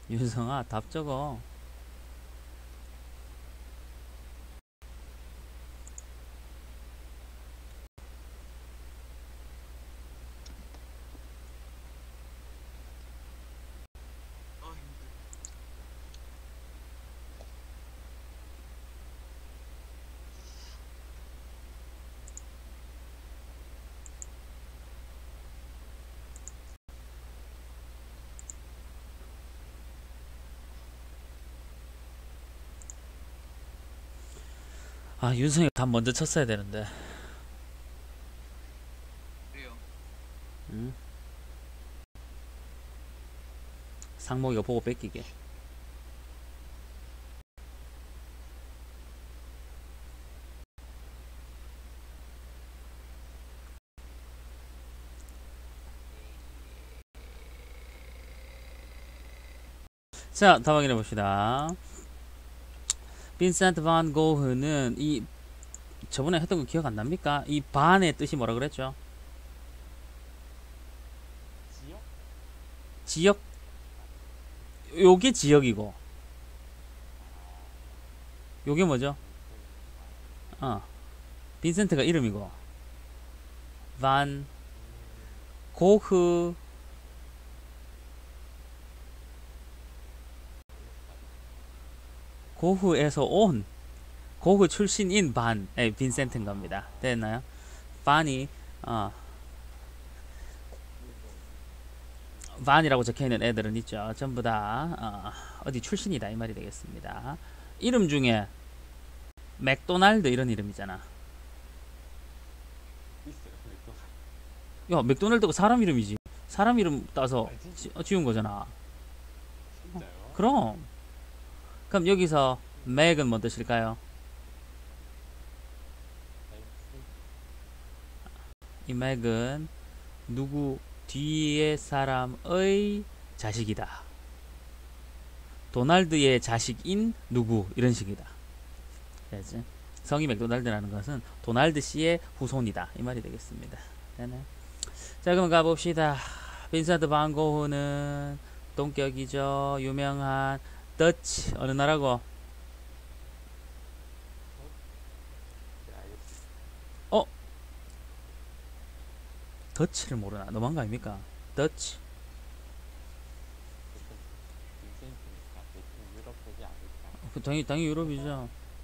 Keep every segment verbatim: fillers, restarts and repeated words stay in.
윤성아 답 적어. 아 힘들. 아 윤성이가 답 먼저 쳤어야 되는데. 그래요. 응? 상목이가 보고 뺏기게. 자, 답 확인해 봅시다. 빈센트 반 고흐는 이 저번에 했던 거 기억 안 납니까? 이 반의 뜻이 뭐라 그랬죠? 지역? 지역. 요게 지역이고 요게 뭐죠? 어. 빈센트가 이름이고 반 고흐 고흐에서 온 고흐 출신인 반의 빈센트인 겁니다. 됐나요? 반이 어, 반이라고 적혀있는 애들은 있죠. 전부 다 어, 어디 출신이다 이 말이 되겠습니다. 이름 중에 맥도날드 이런 이름이잖아. 있어요. 야 맥도날드가 사람 이름이지. 사람 이름 따서 아, 진짜? 지, 어, 지은 거잖아. 진짜요? 그럼 그럼 여기서 맥은 뭐 뜻일까요? 이 맥은 누구 뒤에 사람의 자식이다. 도날드의 자식인 누구 이런 식이다. 알지? 성이 맥도날드라는 것은 도날드 씨의 후손이다 이 말이 되겠습니다. 되네. 자 그럼 가봅시다. 빈센트 반 고흐는 동격이죠. 유명한 더치 어느 나라고? 네, 알겠습니다. 어? 더치를 모르나? 너무한 거 아닙니까? 더치. 빈센트니까 대충 유럽 되지 않을까? 그 당연히 당연히 유럽이죠.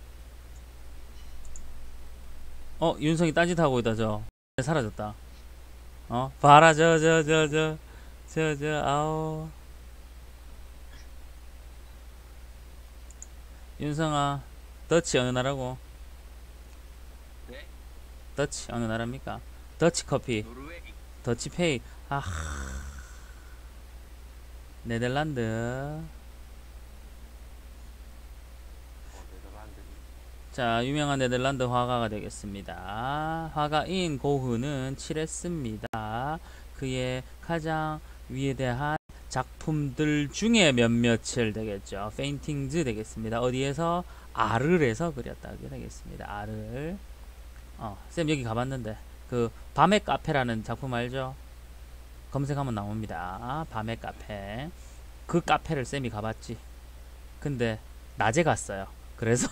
어 윤성이 딴짓하고 있다 저. 사라졌다. 어 봐라 저 저 저 저 저 저 아우 윤성아 더치 어느 나라고? 네? 더치 어느 나라입니까? 더치 커피 노르웨이. 더치 페이 아 네덜란드. 어, 네덜란드. 자 유명한 네덜란드 화가가 되겠습니다. 화가인 고흐는 칠했습니다. 그의 가장 위대한 작품들 중에 몇몇을 되겠죠. 페인팅즈 되겠습니다. 어디에서? 아르에서 그렸다. 그게 되겠습니다. 아르. 어, 쌤 여기 가봤는데 그 밤의 카페라는 작품 알죠? 검색하면 나옵니다. 밤의 카페. 그 카페를 쌤이 가봤지. 근데 낮에 갔어요. 그래서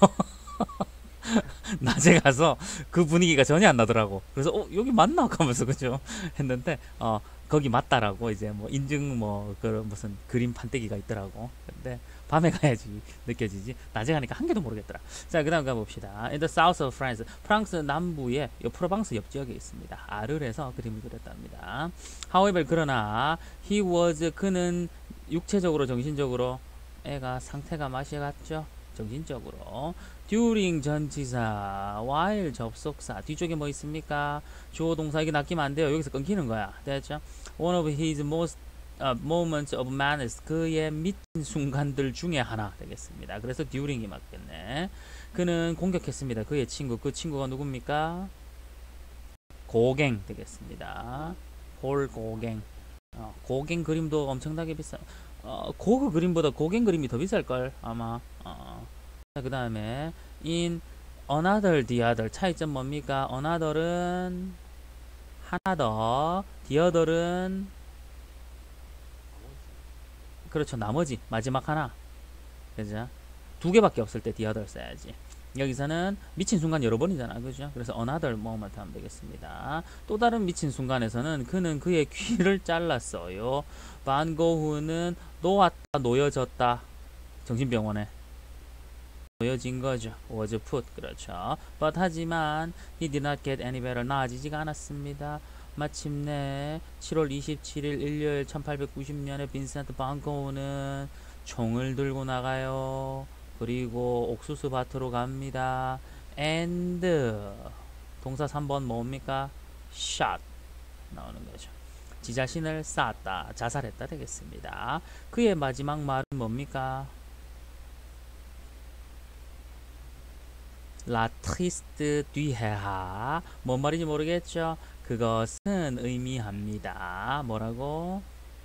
낮에 가서 그 분위기가 전혀 안 나더라고. 그래서 어 여기 맞나 하면서 그죠 했는데 어 거기 맞다라고 이제 뭐 인증 뭐 그런 무슨 그림 판때기가 있더라고. 근데 밤에 가야지 느껴지지. 낮에 가니까 한 개도 모르겠더라. 자 그다음 가봅시다. In the south of France, 프랑스 남부의 요 프로방스 옆 지역에 있습니다. 아르에서 그림을 그렸답니다. However 그러나 he was 그는 육체적으로 정신적으로 애가 상태가 맛이 갔죠. 정신적으로 during 전치사 while 접속사 뒤쪽에 뭐 있습니까? 주어 동사 이게 낚이면 안 돼요. 여기서 끊기는 거야. 됐죠? One of his most uh, moments of madness 그의 미친 순간들 중에 하나 되겠습니다. 그래서 during이 맞겠네. 그는 공격했습니다. 그의 친구 그 친구가 누굽니까? 고갱 되겠습니다. 홀 고갱. 어, 고갱 그림도 엄청나게 비싸. 어, 고그 그림보다 고갱 그림이 더 비쌀걸 아마. 어. 그 다음에 in another, the other 차이점 뭡니까? another은 하나 더, the other은 그렇죠. 나머지 마지막 하나. 그죠? 두 개밖에 없을 때 the other 써야지. 여기서는 미친 순간 여러 번이잖아. 그죠? 그래서 another moment 하면 되겠습니다. 또 다른 미친 순간에서는 그는 그의 귀를 잘랐어요. 반고흐는 놓았다, 놓여졌다. 정신병원에 놓여진 거죠. was put. 그렇죠. But 하지만 he did not get any better. 나아지지가 않았습니다. 마침내 칠월 이십칠일 일요일 천팔백구십 년에 빈센트 반고흐는 총을 들고 나가요. 그리고 옥수수 밭으로 갑니다. and 동사 삼 번 뭡니까? shot 나오는 거죠. 지 자신을 쐈다, 자살했다 되겠습니다. 그의 마지막 말은 뭡니까? La triste duha. 뭔 말인지 모르겠죠? 그것은 의미합니다. 뭐라고?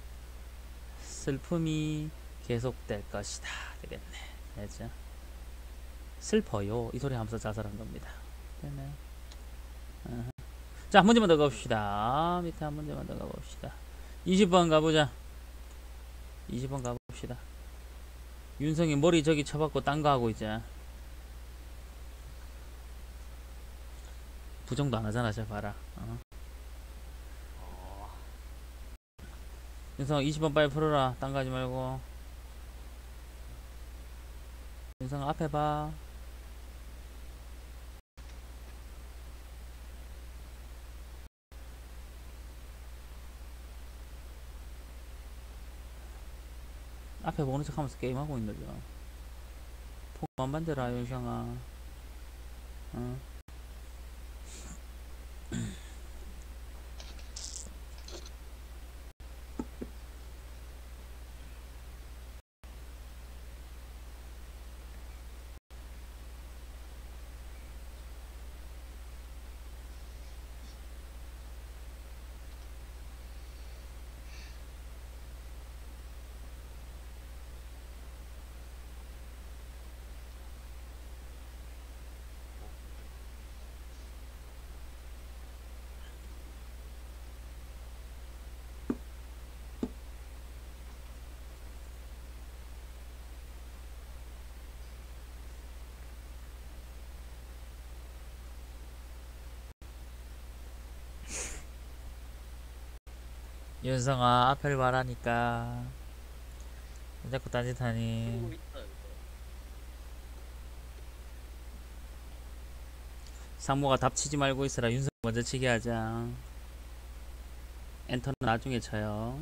슬픔이 계속될 것이다. 되겠네. 되죠? 슬퍼요. 이 소리 하면서 자살한 겁니다. 되네. 어허. 자, 한 문제만 더 가봅시다. 밑에 한 문제만 더 가봅시다. 이십 번 가보자. 이십 번 가봅시다. 윤성이 머리 저기 쳐박고 딴 거 하고 있자. 부정도 안 하잖아. 저 봐라. 어. 어, 윤성 이십 번 빨리 풀어라. 딴 거 하지 말고. 윤성 앞에 봐. 앞에 보는 척 하면서 게임하고 있는 거죠. 폰만 만들어, 윤성아. 어. 윤성아 앞을 말하니까 왜 자꾸 쓰고 딴짓하니. 있어요. 상모가 답치지 말고 있으라. 윤성 먼저 치게 하자. 엔터는 나중에 쳐요.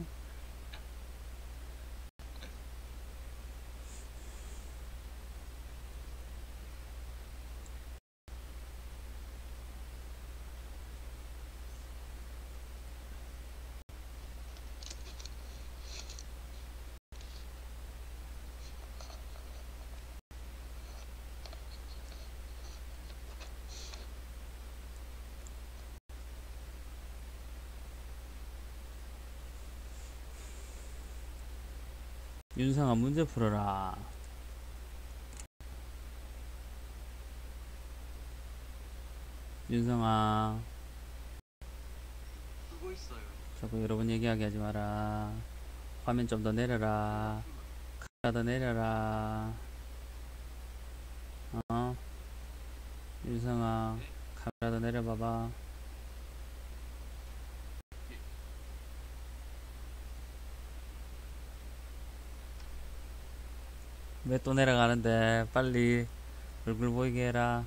윤성아 문제 풀어라. 윤성아 쓰고 있어요. 자꾸 여러 번 얘기하게 하지 마라. 화면 좀 더 내려라. 카메라 더 내려라. 어? 윤성아 카메라 더 내려봐봐. 왜 또 내려가는데? 빨리 얼굴 보이게 해라.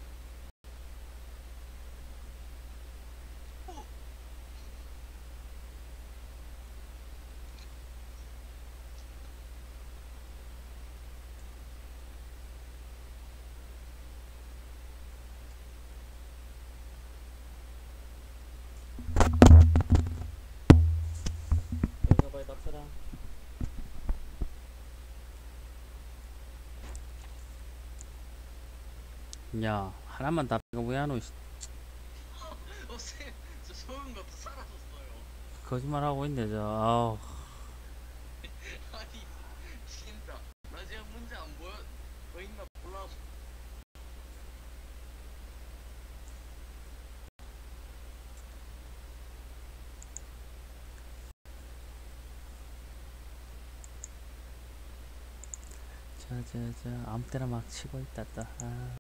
여기가 빨리 답쳐라. 야, 하나만 답해가 왜 안 오? 어, 쌤, 저 소음 것도 사라졌어요. 거짓말 하고 있네, 저. 아우. 아니, 진짜. 나 지금 문제 안 보여, 보인다 몰라. 저 저 저 아무 때나 막 치고 있다 또. 아.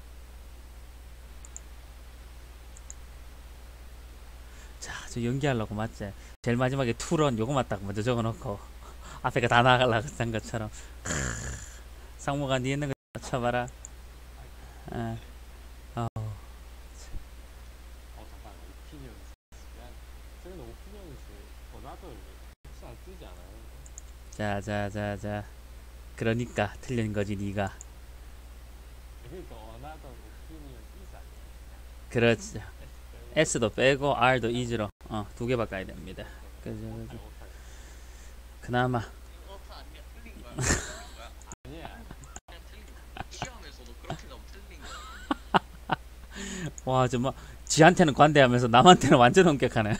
자, 저 연기하려고 맞지? 제일 마지막에 투런 요거만 딱 먼저 적어놓고 앞에가 다 나가려고 한 것처럼. 상무가 니 있는 거 쳐봐라. 어. 어. 어 잠깐 오피니언스. 그냥 저는 오피니언스 어나더를 혹시 안 쓰지 않아요? 자, 자, 자, 자. 그러니까 틀린 거지 니가. 그러니까 어나더 오피니언 이스 아니에요? 그렇죠. S도 빼고 R도 is로 어, 두 개 바꿔야 됩니다. 그죠, 그죠. 그나마 어타 아니야 틀린 거야. 틀린 거야. 아니야. 그냥 틀린 거야. 시험에서도 그렇게 나오면 틀린 거야. 와 정말 지한테는 관대하면서 남한테는 완전 엄격하네.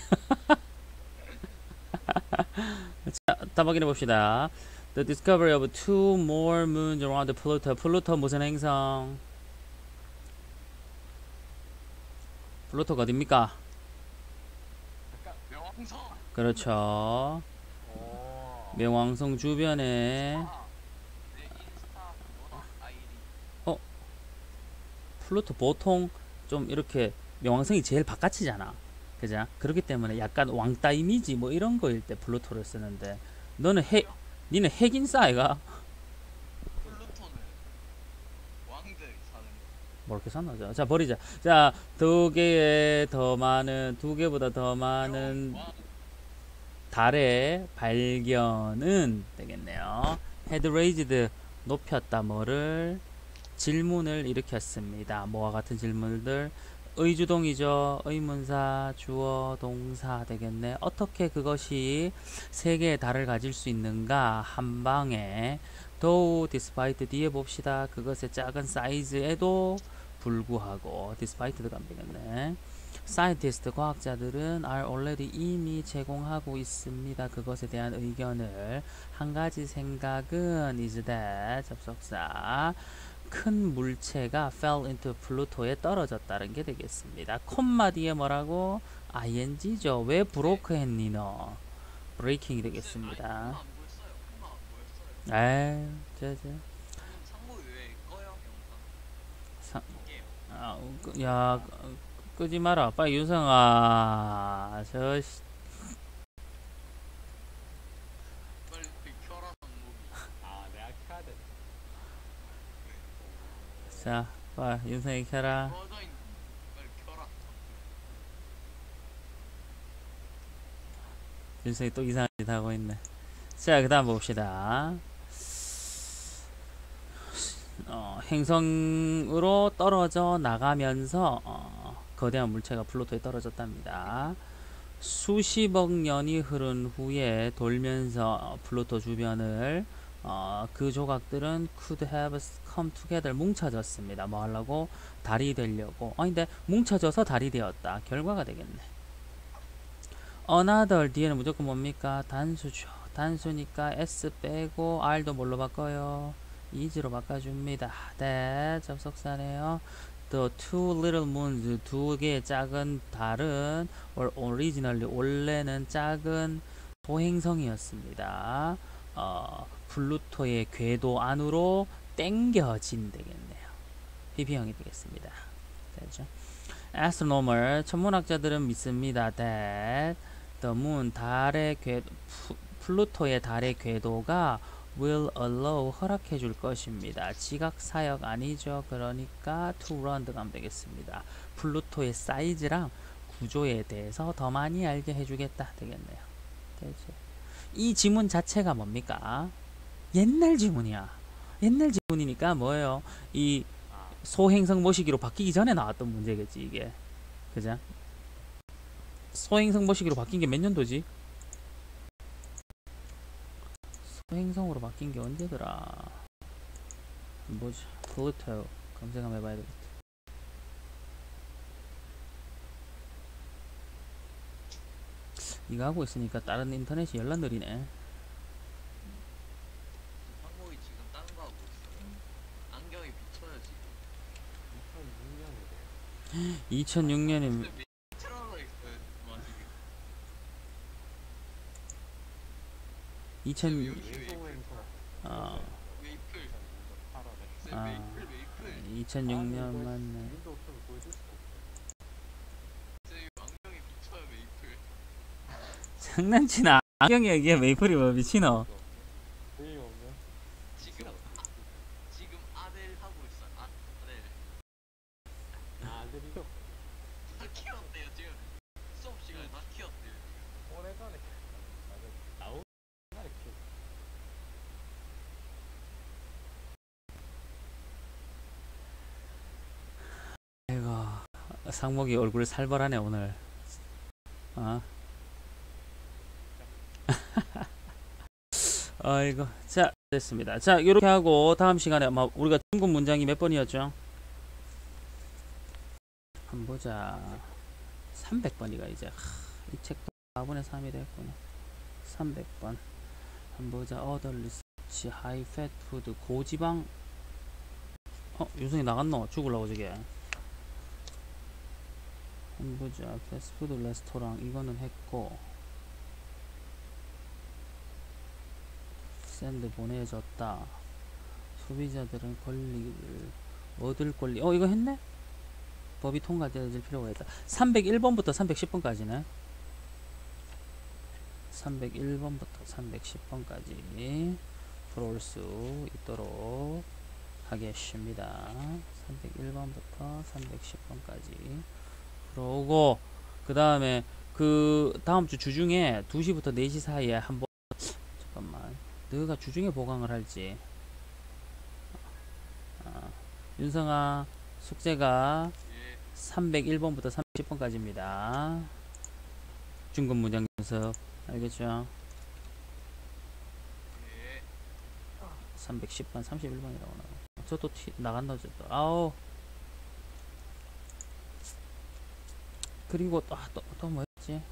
자, 답 확인해 봅시다. The discovery of two more moons around Pluto. 플루토 무슨 행성? 플루토가 어딥니까? 명왕성. 그렇죠. 오. 명왕성 주변에 아, 내 인스타 뭐라 아이디. 플루토 보통 좀 이렇게 명왕성이 제일 바깥이잖아. 그죠? 그렇기 때문에 약간 왕따 이미지 뭐 이런 거일 때 플루토를 쓰는데 너는 핵, 니는 핵인싸 아이가? 플루토는 왕들 사는 거. 뭐 이렇게 샀나? 자, 자, 버리자. 자, 두 개의 더 많은, 두 개보다 더 많은 왕. 달의 발견은 되겠네요. had raised, 높였다 뭐를? 질문을 일으켰습니다. 뭐와 같은 질문들? 의주동이죠. 의문사, 주어, 동사 되겠네. 어떻게 그것이 세 개의 달을 가질 수 있는가? 한 방에 though, despite 뒤에 봅시다. 그것의 작은 사이즈에도 불구하고 despite 들어가면 되겠네. scientist, 과학자들은 are already 이미 제공하고 있습니다. 그것에 대한 의견을. 한 가지 생각은 is that 접속사 큰 물체가 fell into Pluto에 떨어졌다는 게 되겠습니다. 콤마 뒤에 뭐라고? ing죠. 왜 브로크 했니 너? 브레이킹이 되겠습니다. 안 보였어요. 콤마 안 보였어요. 에이, 저, 저. 상무 왜 꺼요 영상? 상, 이게요. 아, 끄- 야, 끄- 끄지 마라. 빨리 유성아. 저, 씨. 빨리 켜라 상무. 아 내가 켜야 돼. 자, 빨리 윤성이 켜라. 꺼져 있는. 빨리 켜라. 윤성이 또 이상한 짓 하고 있네. 자, 그 다음 봅시다. 어, 행성으로 떨어져 나가면서 어, 거대한 물체가 플루토에 떨어졌답니다. 수십억 년이 흐른 후에 돌면서 플루토 주변을 어, 그 조각들은 could have come together 뭉쳐졌습니다. 뭐 하려고? 달이 되려고. 아 근데 뭉쳐져서 달이 되었다. 결과가 되겠네. another 뒤에는 무조건 뭡니까? 단수죠. 단수니까 s 빼고 r도 뭘로 바꿔요? is로 바꿔줍니다. 네, 접속사네요. The two little moons, 두 개의 작은 달은 or originally 원래는 작은 소행성이었습니다. 어, 플루토의 궤도 안으로 땡겨진 되겠네요. 피피형이 되겠습니다. 되죠? Astronomer, 천문학자들은 믿습니다. That the moon, 달의 궤도, 플루토의 달의 궤도가 will allow, 허락해 줄 것입니다. 지각사역 아니죠. 그러니까 to run 들어가면 되겠습니다. 플루토의 사이즈랑 구조에 대해서 더 많이 알게 해주겠다 되겠네요. 되죠? 이 지문 자체가 뭡니까? 옛날 지문이야. 옛날 지문이니까 뭐예요? 이 소행성 모시기로 바뀌기 전에 나왔던 문제겠지 이게. 그죠? 소행성 모시기로 바뀐 게 몇 년도지? 소행성으로 바뀐 게 언제더라? 뭐지? 플루토 검색 한번 해봐야 되겠다. 이거 하고 있으니까 다른 인터넷이 열라 느리네. 상무이 지금 딴 거 하고 있어요. 안경이 비쳐요 지금. 이천육 년이면 근데 틀어져 있어요. 뭐 지금. 이천 여기 왜 이쁠? 어, 왜 이쁠? 네, 아, 메이플 메이플. 이천육 년 아니, 이거 맞네. 윈도우 없으면 보여줄 수가 없어. 제 왕명이 미쳐요 메이플. 장난치나. 안경이 이게 메이플이 뭐 미친어. 제일 없네. 지금 아, 지금 아델 하고 있어. 아, 아델. 아, 안 들리죠? 다 키웠대요 지금. 수업 시간에 다 키웠대요 지금. 오래전에 나오 옛날에 키웠. 아이고, 상목이 얼굴 살벌하네 오늘. 어? 아이고, 자 됐습니다. 자 이렇게 하고 다음 시간에 아마 우리가 중급 문장이 몇 번이었죠? 한번 보자. 삼백 번이가 이제 하, 이 책도 사분의 삼이 됐구나. 삼백 번. 한번 보자. 어더 리서치 하이 패트 푸드 고지방. 어 유승이 나갔노? 죽을라고 저게. 한번 보자. 패스트푸드 레스토랑 이거는 했고 샌드 보내줬다. 소비자들은 권리를 얻을 권리. 어 이거 했네? 법이 통과될 필요가 있다. 삼백일 번부터 삼백십 번까지네. 삼백일 번부터 삼백십 번까지 들어올 수 있도록 하겠습니다. 삼백일 번부터 삼백십 번까지 들어오고, 그 다음에 그 다음 주 주중에 두 시부터 네 시 사이에 한번, 잠깐만, 너가 주중에 보강을 할지. 아, 윤성아 숙제가 예. 삼백일 번부터 삼십 번까지입니다. 중급 문장 연습 알겠죠? 예. 삼백십 번, 삼십일 번이라고 나와. 저또 나간다 저또. 아우. 그리고 또 또 또 뭐였지?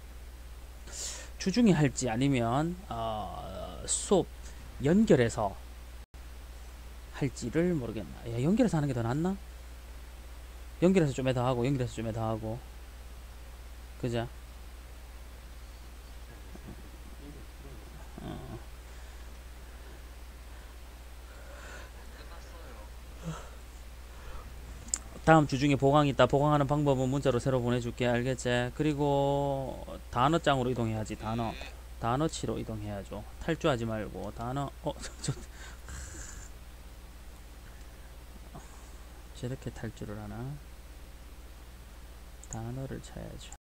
주중에 할지 아니면 어, 수업 연결해서 할지를 모르겠나. 야, 연결해서 하는 게 더 낫나? 연결해서 좀 더 하고 연결해서 좀 더 하고. 그죠? 어. 끝났어요. 다음 주 중에 보강 있다. 보강하는 방법은 문자로 새로 보내줄게. 알겠지? 그리고 단어장으로 이동해야지. 단어. 예. 단어치로 이동해야죠. 탈주하지 말고 단어. 어, 저, 저렇게 탈주를 하나? 단어를 쳐야죠.